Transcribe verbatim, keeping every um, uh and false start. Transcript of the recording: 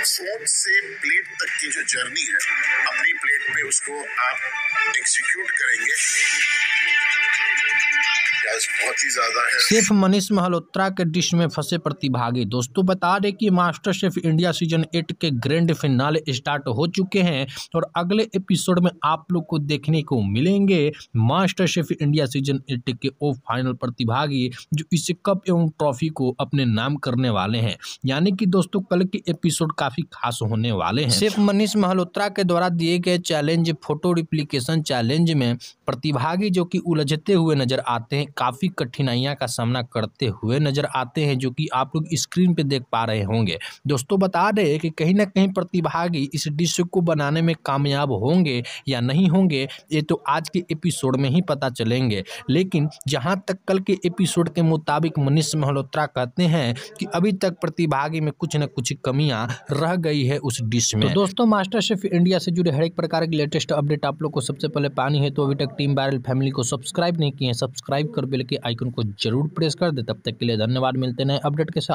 सोच से प्लेट तक की जो जर्नी है, अपनी प्लेट पे उसको आप एग्जीक्यूट करेंगे, गैस बहुत ही ज्यादा है। शेफ मनीष मल्होत्रा के डिश में फंसे प्रतिभागी। दोस्तों बता दें कि master chef India season eight के ग्रैंड फिनाले स्टार्ट हो चुके हैं और अगले एपिसोड में आप लोग को देखने को मिलेंगे master chef India season eight के वो फाइनल प्रतिभागी जो इस कप एवं ट्रॉफी को अपने नाम करने वाले हैं। यानी कि दोस्तों कल के एपिसोड काफी खास होने वाले हैं। शेफ मनीष मल्होत्रा के द्वारा दिए गए चैलेंज फोटो रिप्लिकेशन चैलेंज में प्रतिभागी जो कि उलझते हुए नजर आते हैं, काफी कठिनाइयां का सामना करते हुए नजर आते हैं, जो कि आप लोग स्क्रीन पे देख पा रहे होंगे। दोस्तों बता दें कि कहीं ना कहीं प्रतिभागी इस डिश को बनाने में कामयाब होंगे या नहीं होंगे, ये तो आज के एपिसोड में ही पता चलेंगे। लेकिन जहां तक कल के एपिसोड के मुताबिक मनीष मल्होत्रा कहते हैं कि अभी तक प्रतिभागी में कुछ न कुछ कमियां रह गई है उस डिश में। तो दोस्तों मास्टर शेफ इंडिया से जुड़े हर एक प्रकार की लेटेस्ट अपडेट आप लोग को सबसे पहले पानी है तो अभी तक टीम वायरल फैमिली को सब्सक्राइब नहीं किए हैं, सब्सक्राइब कर बेल के आइकन को जरूर प्रेस कर दे। तब तक के लिए धन्यवाद, मिलते हैं अपडेट के साथ।